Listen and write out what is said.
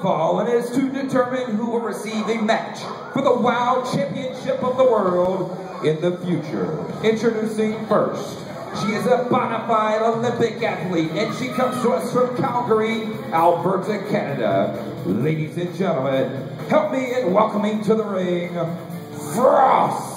fall and is to determine who will receive a match for the WOW Championship of the World in the future. Introducing first, she is a bona fide Olympic athlete and she comes to us from Calgary, Alberta, Canada. Ladies and gentlemen, help me in welcoming to the ring, Frost!